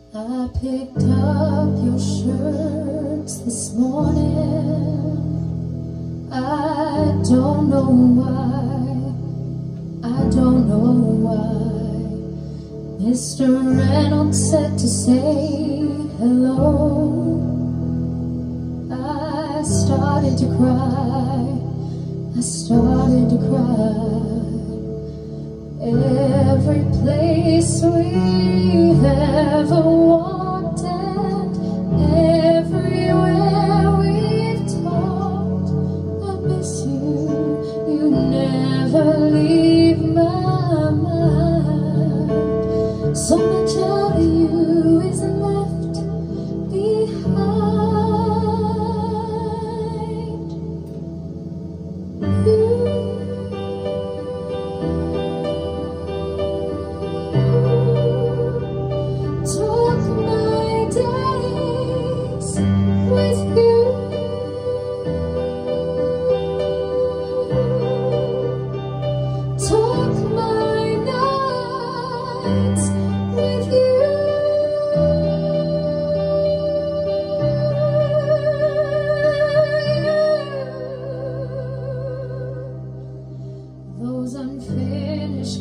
I picked up your shirts this morning. I don't know why, I don't know why. Mr. Reynolds said to say hello. I started to cry, I started to cry. Every place we've ever walked and everywhere we've talked, I miss you, you never leave my mind. So much of you isn't left behind. Took my days with you. Took my nights with you. Those unfinished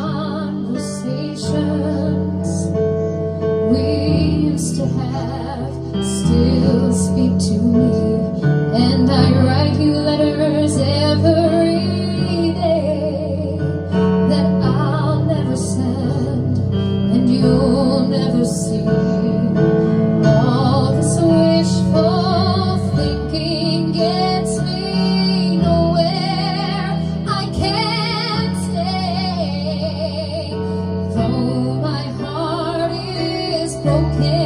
conversations we used to have still speak to me, and I write you letters every day that I'll never send and you'll never see. All this wishful thinking gets me nowhere. I can't stay, though my heart is broken.